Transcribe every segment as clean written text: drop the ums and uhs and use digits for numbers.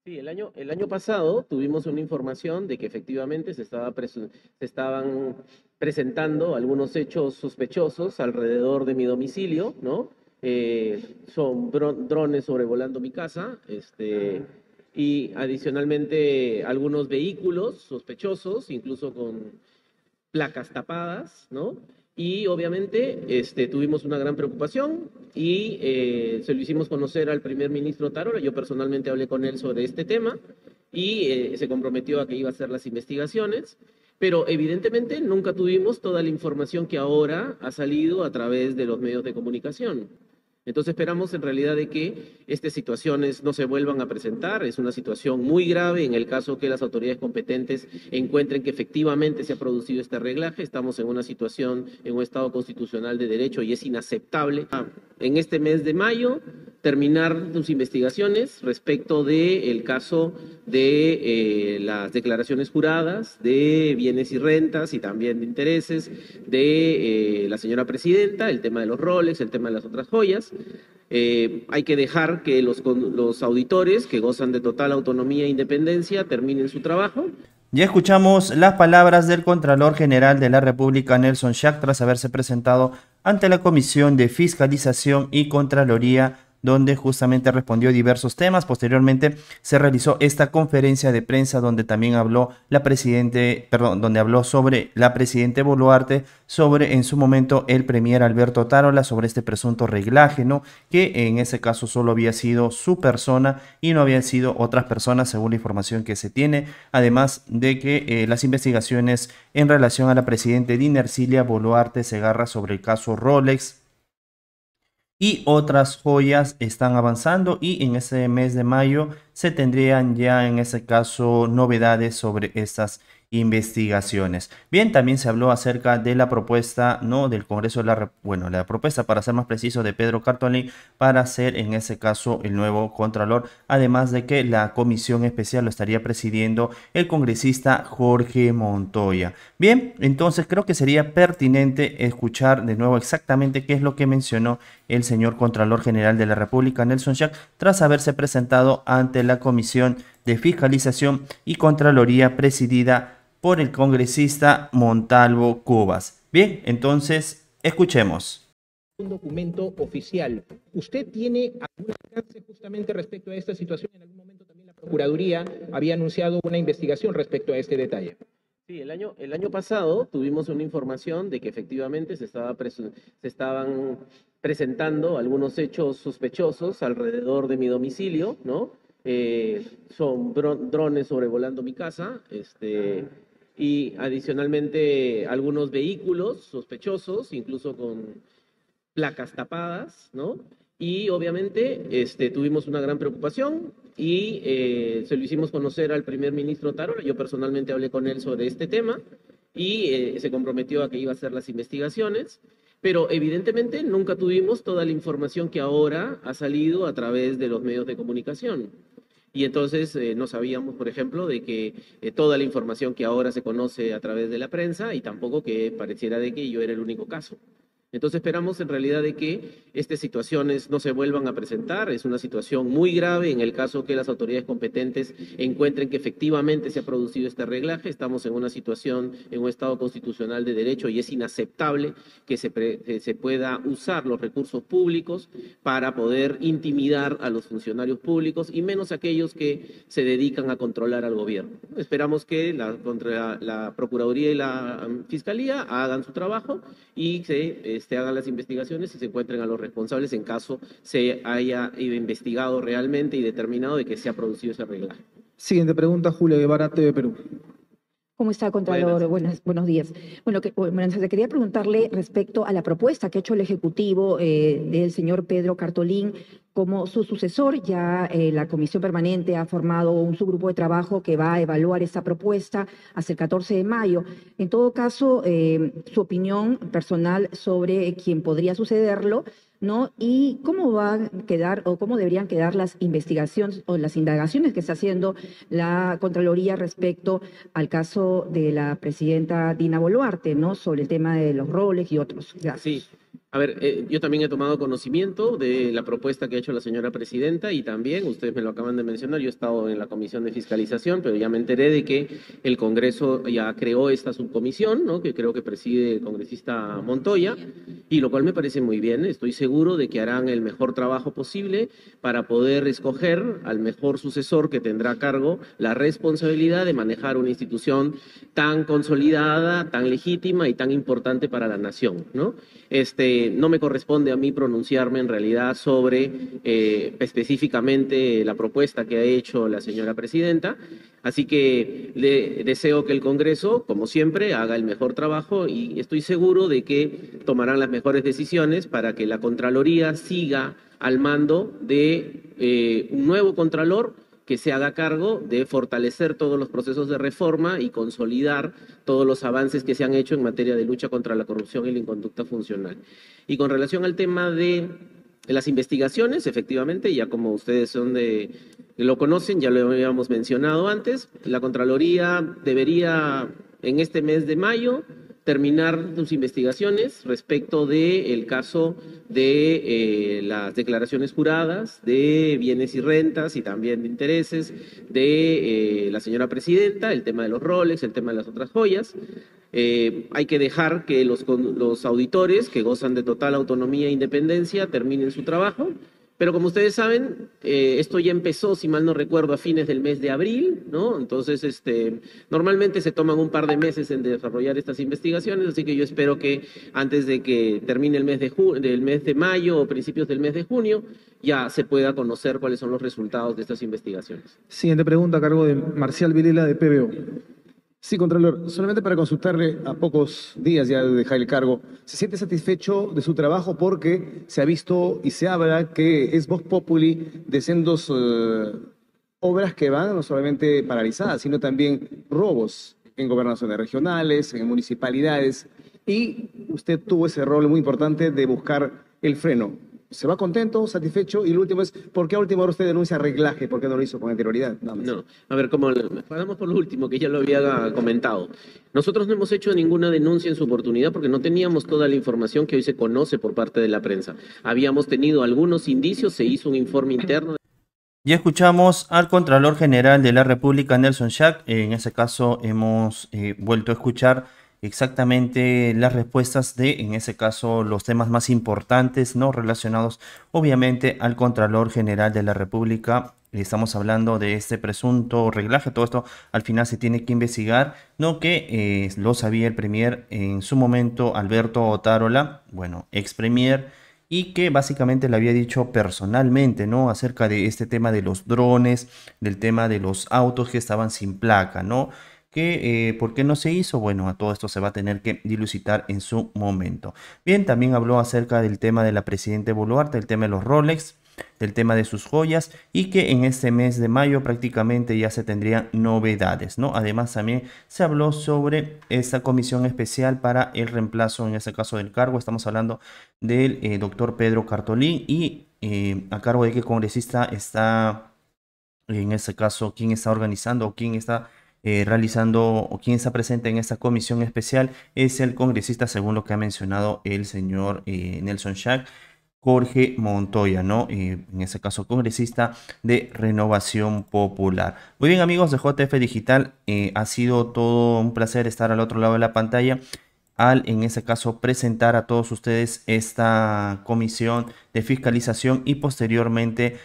Sí, el año pasado tuvimos una información de que efectivamente se estaban presentando algunos hechos sospechosos alrededor de mi domicilio, ¿no? Son drones sobrevolando mi casa, y adicionalmente algunos vehículos sospechosos, incluso con placas tapadas, ¿no? Y obviamente tuvimos una gran preocupación y se lo hicimos conocer al primer ministro Tarola. Yo personalmente hablé con él sobre este tema y se comprometió a que iba a hacer las investigaciones, pero evidentemente nunca tuvimos toda la información que ahora ha salido a través de los medios de comunicación. Entonces esperamos en realidad de que estas situaciones no se vuelvan a presentar. Es una situación muy grave en el caso que las autoridades competentes encuentren que efectivamente se ha producido este reglaje. Estamos en una situación, en un estado constitucional de derecho y es inaceptable. En este mes de mayo terminar sus investigaciones respecto del caso de las declaraciones juradas de bienes y rentas y también de intereses de la señora presidenta, el tema de los Rolex, el tema de las otras joyas. Hay que dejar que los auditores, que gozan de total autonomía e independencia, terminen su trabajo. Ya escuchamos las palabras del Contralor General de la República, Nelson Schack, tras haberse presentado ante la Comisión de Fiscalización y Contraloría, donde justamente respondió diversos temas. Posteriormente se realizó esta conferencia de prensa donde también habló donde habló sobre la presidenta Boluarte, sobre en su momento el premier Alberto Tarola, sobre este presunto reglaje, ¿no? Que en ese caso solo había sido su persona y no habían sido otras personas, según la información que se tiene. Además de que las investigaciones en relación a la presidenta Dina Ercilia Boluarte Segarra sobre el caso Rolex y otras joyas están avanzando, y en ese mes de mayo se tendrían ya en ese caso novedades sobre estas investigaciones. Bien, también se habló acerca de la propuesta, ¿no?, del Congreso de la propuesta, para ser más preciso, de Pedro Cartolín para ser en ese caso el nuevo Contralor, además de que la comisión especial lo estaría presidiendo el congresista Jorge Montoya. Bien, entonces creo que sería pertinente escuchar de nuevo exactamente qué es lo que mencionó el señor Contralor General de la República, Nelson Schack, tras haberse presentado ante la Comisión de Fiscalización y Contraloría presidida por el congresista Montalvo Cubas. Bien, entonces escuchemos. Un documento oficial. ¿Usted tiene algún alcance justamente respecto a esta situación? En algún momento también la Procuraduría había anunciado una investigación respecto a este detalle. Sí, el año pasado tuvimos una información de que efectivamente se estaban presentando algunos hechos sospechosos alrededor de mi domicilio, ¿no? Son drones sobrevolando mi casa, y adicionalmente algunos vehículos sospechosos, incluso con placas tapadas, ¿no? Y obviamente tuvimos una gran preocupación y se lo hicimos conocer al primer ministro Tarola. Yo personalmente hablé con él sobre este tema y se comprometió a que iba a hacer las investigaciones, pero evidentemente nunca tuvimos toda la información que ahora ha salido a través de los medios de comunicación. Y entonces no sabíamos, por ejemplo, de que toda la información que ahora se conoce a través de la prensa, y tampoco que pareciera de que yo era el único caso. Entonces esperamos en realidad de que estas situaciones no se vuelvan a presentar. Es una situación muy grave en el caso que las autoridades competentes encuentren que efectivamente se ha producido este reglaje. Estamos en una situación, en un estado constitucional de derecho y es inaceptable que se pueda usar los recursos públicos para poder intimidar a los funcionarios públicos y menos aquellos que se dedican a controlar al gobierno. Esperamos que la Procuraduría y la Fiscalía hagan su trabajo y hagan las investigaciones y se encuentren a los responsables en caso se haya investigado realmente y determinado de que se ha producido ese reglaje. Siguiente pregunta, Julio Guevara, TV Perú. ¿Cómo está, Contralor? Buenos días. Bueno, se quería preguntarle respecto a la propuesta que ha hecho el Ejecutivo del señor Pedro Cartolín como su sucesor. Ya la Comisión Permanente ha formado un subgrupo de trabajo que va a evaluar esta propuesta hasta el 14 de mayo. En todo caso, su opinión personal sobre quién podría sucederlo, ¿no? Y cómo van a quedar o cómo deberían quedar las investigaciones o las indagaciones que está haciendo la Contraloría respecto al caso de la presidenta Dina Boluarte, ¿no? Sobre el tema de los roles y otros. Gracias. Sí. A ver, yo también he tomado conocimiento de la propuesta que ha hecho la señora presidenta y también, ustedes me lo acaban de mencionar, yo he estado en la comisión de fiscalización, pero ya me enteré de que el Congreso ya creó esta subcomisión, ¿no? Que creo que preside el congresista Montoya, y lo cual me parece muy bien. Estoy seguro de que harán el mejor trabajo posible para poder escoger al mejor sucesor que tendrá a cargo la responsabilidad de manejar una institución tan consolidada, tan legítima y tan importante para la nación, ¿no? No me corresponde a mí pronunciarme en realidad sobre específicamente la propuesta que ha hecho la señora presidenta, así que le deseo que el Congreso, como siempre, haga el mejor trabajo y estoy seguro de que tomarán las mejores decisiones para que la Contraloría siga al mando de un nuevo Contralor que se haga cargo de fortalecer todos los procesos de reforma y consolidar todos los avances que se han hecho en materia de lucha contra la corrupción y la inconducta funcional. Y con relación al tema de las investigaciones, efectivamente, ya como ustedes lo conocen, ya lo habíamos mencionado antes, la Contraloría debería en este mes de mayo terminar sus investigaciones respecto del caso de las declaraciones juradas de bienes y rentas y también de intereses de la señora presidenta, el tema de los Rolex, el tema de las otras joyas. Hay que dejar que los auditores, que gozan de total autonomía e independencia, terminen su trabajo. Pero como ustedes saben, esto ya empezó, si mal no recuerdo, a fines del mes de abril, ¿no? Entonces, normalmente se toman un par de meses en desarrollar estas investigaciones, así que yo espero que antes de que termine el mes del mes de mayo o principios del mes de junio, ya se pueda conocer cuáles son los resultados de estas investigaciones. Siguiente pregunta a cargo de Marcial Vilela, de PBO. Sí, Contralor, solamente para consultarle, a pocos días ya de dejar el cargo, ¿se siente satisfecho de su trabajo porque se ha visto y se habla que es vox populi de sendos obras que van no solamente paralizadas, sino también robos en gobernaciones regionales, en municipalidades, y usted tuvo ese rol muy importante de buscar el freno? ¿Se va contento, satisfecho? Y lo último es, ¿por qué a última hora usted denuncia arreglaje? ¿Por qué no lo hizo con anterioridad? No, a ver, vamos por lo último, que ya lo había comentado. Nosotros no hemos hecho ninguna denuncia en su oportunidad porque no teníamos toda la información que hoy se conoce por parte de la prensa. Habíamos tenido algunos indicios, se hizo un informe interno. Ya escuchamos al Contralor General de la República, Nelson Schack. En ese caso hemos vuelto a escuchar exactamente las respuestas de, en ese caso, los temas más importantes, ¿no? Relacionados obviamente al Contralor General de la República. Estamos hablando de este presunto reglaje, todo esto al final se tiene que investigar, ¿no? Que lo sabía el Premier en su momento, Alberto Otárola, bueno, ex Premier, y que básicamente le había dicho personalmente, ¿no? Acerca de este tema de los drones, del tema de los autos que estaban sin placa, ¿no? Que ¿por qué no se hizo? Bueno, a todo esto se va a tener que dilucidar en su momento. Bien, también habló acerca del tema de la Presidenta Boluarte, el tema de los Rolex, del tema de sus joyas, y que en este mes de mayo prácticamente ya se tendrían novedades, ¿no? Además también se habló sobre esta comisión especial para el reemplazo, en este caso del cargo. Estamos hablando del doctor Pedro Cartolín, y a cargo de qué congresista está, en este caso, quién está organizando o quién está realizando o quien está presente en esta comisión especial es el congresista, según lo que ha mencionado el señor Nelson Schack, Jorge Montoya, ¿no? En ese caso, congresista de Renovación Popular. Muy bien, amigos de JF Digital, ha sido todo un placer estar al otro lado de la pantalla al, en ese caso, presentar a todos ustedes esta comisión de fiscalización y posteriormente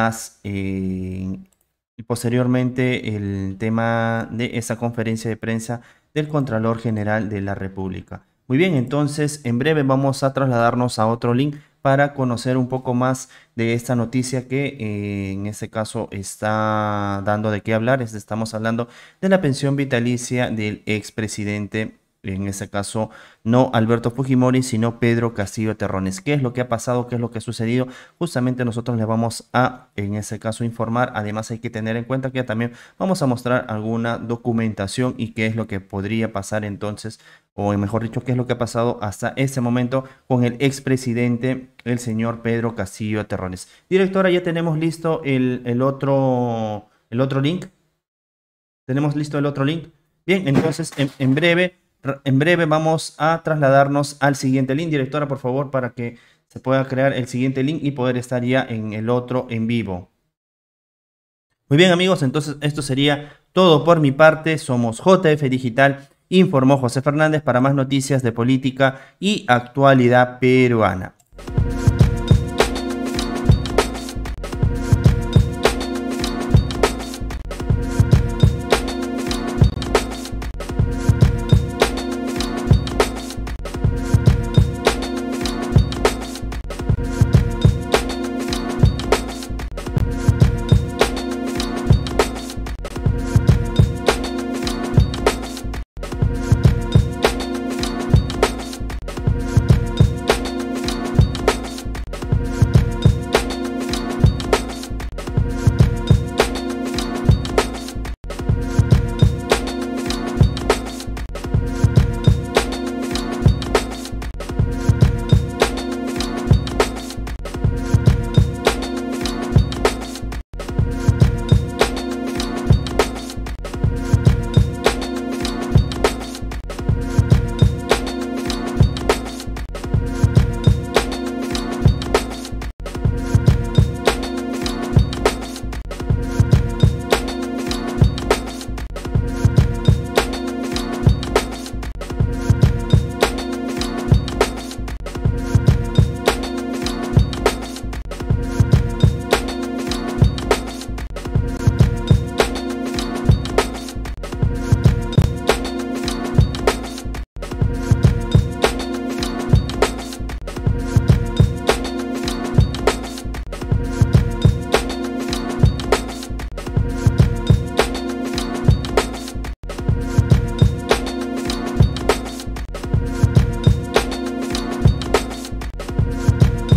el tema de esa conferencia de prensa del Contralor General de la República. Muy bien, entonces en breve vamos a trasladarnos a otro link para conocer un poco más de esta noticia que en este caso está dando de qué hablar. Estamos hablando de la pensión vitalicia del expresidente, en ese caso no Alberto Fujimori, sino Pedro Castillo Terrones. ¿Qué es lo que ha pasado? ¿Qué es lo que ha sucedido? Justamente nosotros les vamos a, en ese caso, informar. Además hay que tener en cuenta que también vamos a mostrar alguna documentación y qué es lo que podría pasar entonces, o mejor dicho, qué es lo que ha pasado hasta este momento con el expresidente, el señor Pedro Castillo Terrones. Directora, ya tenemos listo el otro link. ¿Tenemos listo el otro link? Bien, entonces en breve En breve vamos a trasladarnos al siguiente link. Directora, por favor, para que se pueda crear el siguiente link y poder estar ya en el otro en vivo. Muy bien, amigos, entonces esto sería todo por mi parte. Somos JF Digital, informó José Fernández para más noticias de política y actualidad peruana.